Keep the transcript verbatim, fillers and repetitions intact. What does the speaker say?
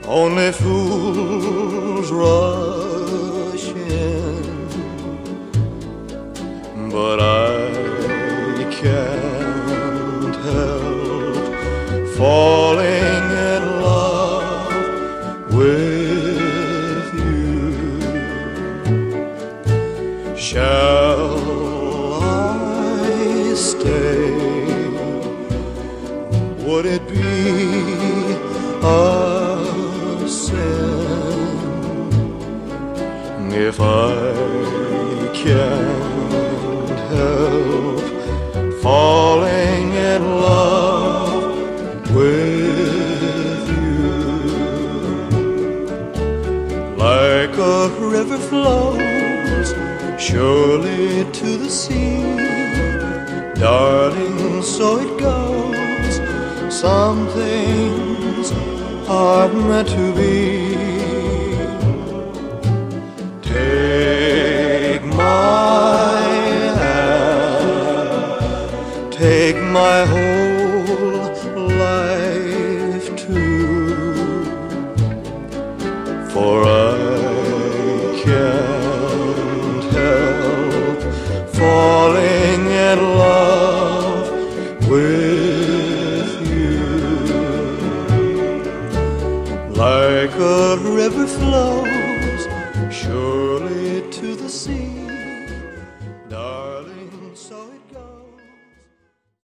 Only fools rush in, but I can't help falling in love with you. Shall I stay? Would it be a sin if I can't help falling in love with you? Like a river flows surely to the sea, darling, so it goes. Some things are meant to be. Take my hand, take my whole life too, for I can't help falling in love with you. Like a river flows